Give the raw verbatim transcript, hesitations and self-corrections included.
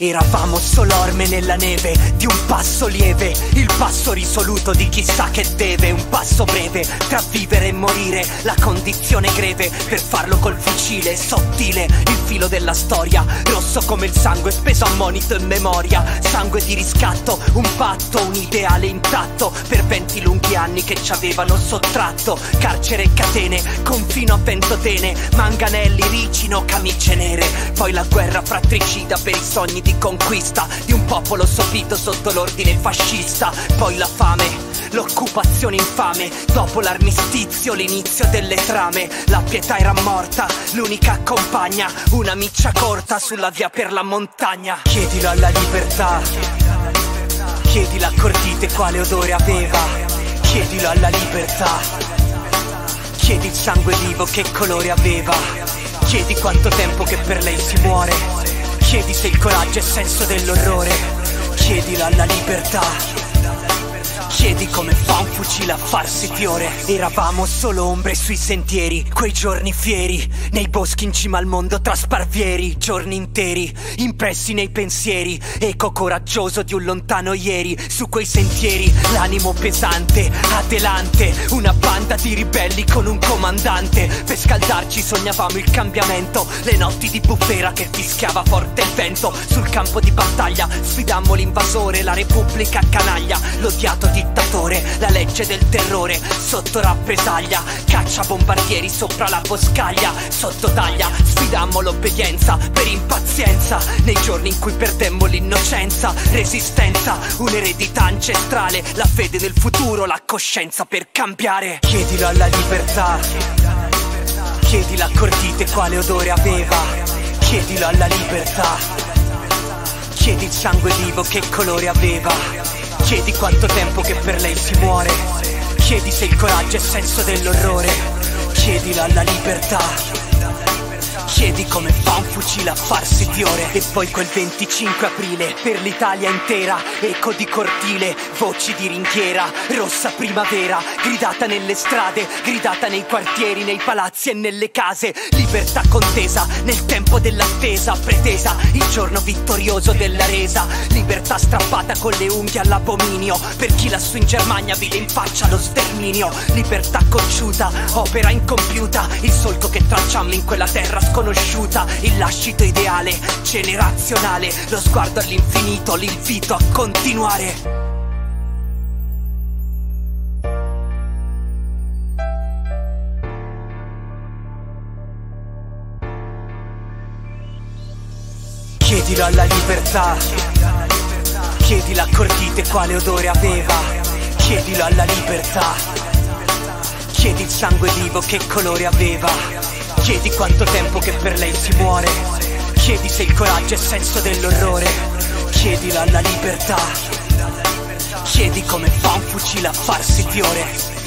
Eravamo solo orme nella neve di un passo lieve, il passo risoluto di chissà che deve. Un passo breve tra vivere e morire, la condizione greve per farlo col fucile sottile. Il filo della storia, rosso come il sangue speso a monito e memoria. Sangue di riscatto, un patto, un ideale intatto per venti lunghi anni che ci avevano sottratto. Carcere e catene, confino a ventotene, manganelli, ricino, camicie nere. Poi la guerra fratricida per i sogni di conquista di un popolo sopito sotto l'ordine fascista. Poi la fame, l'occupazione infame, dopo l'armistizio l'inizio delle trame. La pietà era morta, l'unica compagna, una miccia corta sulla via per la montagna. Chiedilo alla libertà, chiedilo a Cordite quale odore aveva. Chiedilo alla libertà, chiedi il sangue vivo che colore aveva. Chiedi quanto tempo che per lei si muore. Chiedi se il coraggio è senso dell'orrore. Chiedilo alla libertà, chiedi come fa un fucile a farsi fiore. Eravamo solo ombre sui sentieri, quei giorni fieri, nei boschi in cima al mondo tra sparvieri. Giorni interi, impressi nei pensieri, eco coraggioso di un lontano ieri. Su quei sentieri, l'animo pesante, adelante, una banda di ribelli con un comandante. Per scaldarci sognavamo il cambiamento, le notti di bufera che fischiava forte il vento. Sul campo di battaglia sfidammo l'invasore, la repubblica canaglia, l'odiato dittatore, la legge del terrore sotto rappresaglia. Caccia bombardieri sopra la boscaglia, sotto taglia sfidammo l'obbedienza per impazienza. Nei giorni in cui perdemmo l'innocenza, resistenza, un'eredità ancestrale, la fede nel futuro, la coscienza per cambiare. Chiedilo alla libertà, chiedilo a Cordite quale odore aveva. Chiedilo alla libertà, chiedi il sangue vivo che colore aveva. Chiedi quanto tempo che per lei si muore. Chiedi se il coraggio è senso dell'orrore. Chiedilo alla libertà, chiedi come fa un fucile a farsi fiore. E poi quel venticinque aprile, per l'Italia intera, eco di cortile, voci di ringhiera, rossa primavera, gridata nelle strade, gridata nei quartieri, nei palazzi e nelle case. Libertà contesa nel tempo dell'attesa, pretesa il giorno vittorioso della resa. Libertà strappata con le unghie all'abominio, per chi lassù in Germania vide in faccia lo sterminio. Libertà cocciuta, opera incompiuta, il solco che tracciammo in quella terra sconosciuta. Il lascito ideale, generazionale, lo sguardo all'infinito, l'invito a continuare. Chiedilo alla libertà, chiedilo a Cordite quale odore aveva. Chiedilo alla libertà, chiedi il sangue vivo che colore aveva. Chiedi quanto tempo che per lei si muore. Chiedi se il coraggio è senso dell'orrore. Chiedilo alla libertà, chiedi come fa un fucile a farsi fiore.